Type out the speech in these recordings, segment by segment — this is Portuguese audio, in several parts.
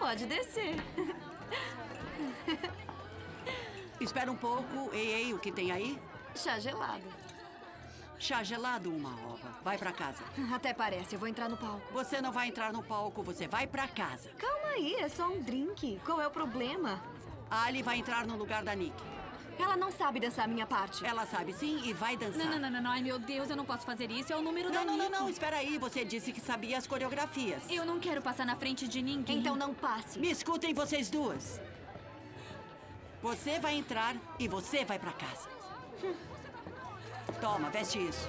Pode descer. Espera um pouco. Ei, o que tem aí? Chá gelado. Chá gelado, uma ova. Vai pra casa. Até parece, eu vou entrar no palco. Você não vai entrar no palco, você vai pra casa. Calma aí, é só um drink. Qual é o problema? A Ali vai entrar no lugar da Nick. Ela não sabe dançar a minha parte. Ela sabe sim e vai dançar. Não. Ai, meu Deus, eu não posso fazer isso. É o número da Não, Nick. espera aí. Você disse que sabia as coreografias. Eu não quero passar na frente de ninguém. Então não passe. Me escutem vocês duas. Você vai entrar e você vai pra casa. Toma, veste isso.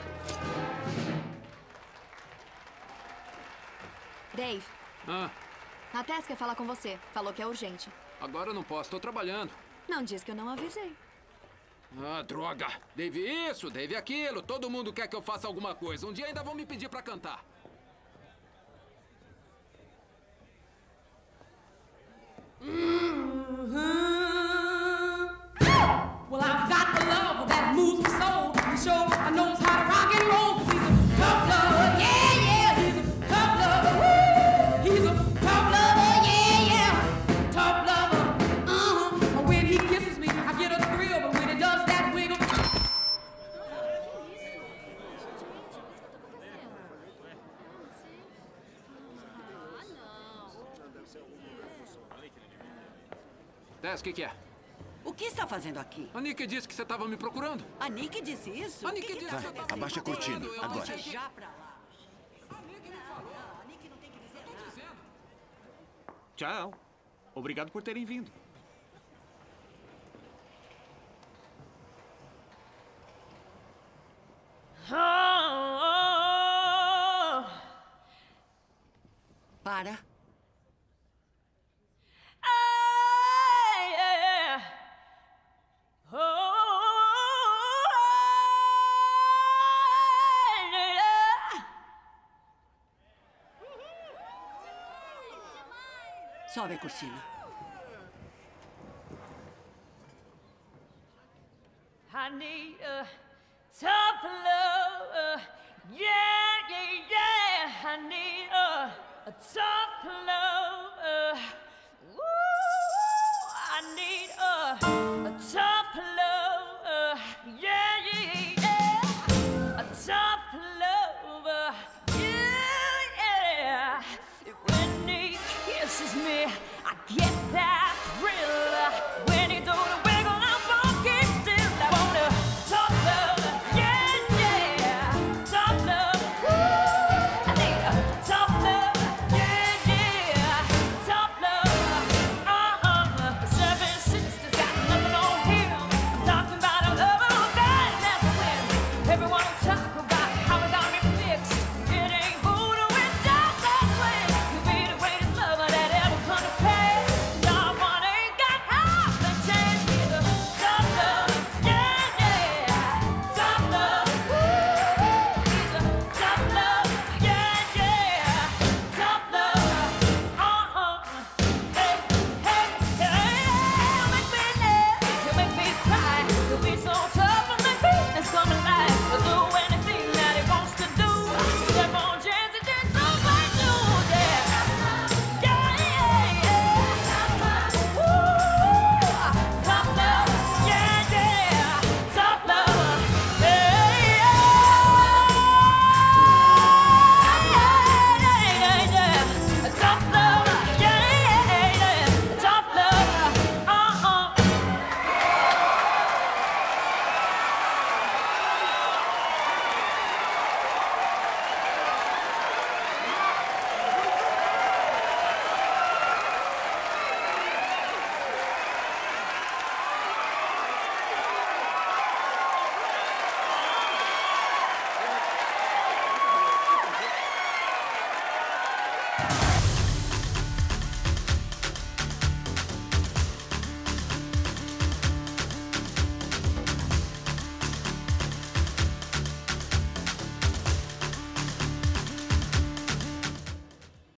Dave, a Tess quer falar com você. Falou que é urgente. Agora eu não posso, tô trabalhando. Não diz que eu não avisei. Ah, droga! Dave isso, Dave aquilo. Todo mundo quer que eu faça alguma coisa. Um dia ainda vão me pedir pra cantar. Well, I've got the love that moves my soul. He sure knows how to rock and roll. He's a tough lover, yeah. He's a tough lover, woo. He's a tough lover, yeah. Tough lover, When he kisses me, I get a thrill. But when he does that wiggle... Tess, o que é? O que está fazendo aqui? A Nick disse que você estava me procurando. A Nick disse isso? A Nick que disse tá que você acontecendo? tá abaixa a cortina, Eu agora. disse Já pra lá. A Nick me falou. A Nick não tem que dizer Tô nada. dizendo. Tchau. Obrigado por terem vindo. Para. Sobe a cortina. I need a tough love, yeah. I need a tough love.